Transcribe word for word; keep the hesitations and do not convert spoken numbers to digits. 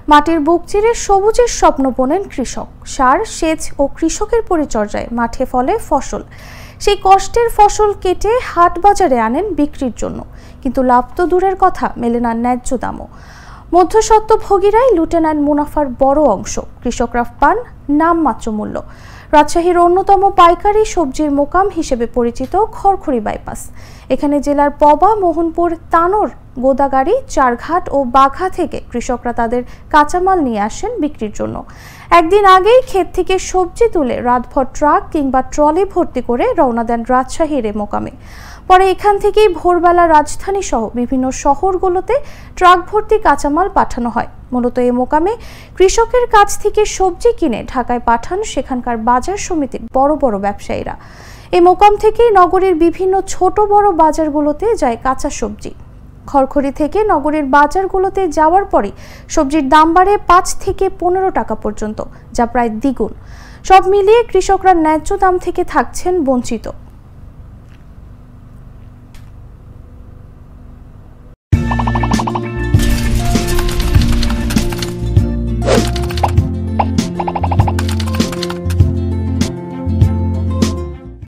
মাটির বুক চিরে সবুজের স্বপ্ন বোনেন কৃষক। সার, সেচ ও কৃষকের পরিচর্যায় মাঠে ফলে ফসল। সেই কষ্টের ফসল কেটে হাট বাজারে আনেন বিক্রির জন্য, কিন্তু লাভ তো দূরের কথা, মেলে না ন্যায্য দামও। মধ্যস্বত্বভোগীরাই লুটে নেন মুনাফার বড় অংশ, কৃষকরা পান নামমাত্র মূল্য। রাজশাহীর অন্যতম পাইকারি সবজির মোকাম হিসেবে পরিচিত খড়খড়ি বাইপাস। এখানে জেলার পবা, মোহনপুর, তানোর, গোদাগাড়ি, চারঘাট ও বাঘা থেকে কৃষকরা তাদের কাঁচামাল নিয়ে আসেন বিক্রির জন্য। একদিন আগেই ক্ষেত থেকে সবজি তুলে রাতভর ট্রাক কিংবা ট্রলি ভর্তি করে রওনা দেন রাজশাহীর এ মোকামে। পরে এখান থেকেই ভোরবেলা রাজধানী সহ বিভিন্ন শহরগুলোতে ট্রাক ভর্তি কাঁচামাল পাঠানো হয়। মূলত এই মোকামে কৃষকের কাছ থেকে সবজি কিনে ঢাকায় পাঠান সেখানকার বাজার সমিতির বড় বড় ব্যবসায়ীরা। এই মোকাম থেকেই নগরীর বিভিন্ন ছোট বড় বাজারগুলোতে যায় কাঁচা সবজি। খড়খড়ি থেকে নগরের বাজারগুলোতে যাওয়ার পরে সবজির দাম বাড়ে পাঁচ থেকে পনেরো টাকা পর্যন্ত, যা প্রায় দ্বিগুণ। সব মিলিয়ে কৃষকরা ন্যায্য দাম থেকে থাকছেন বঞ্চিত।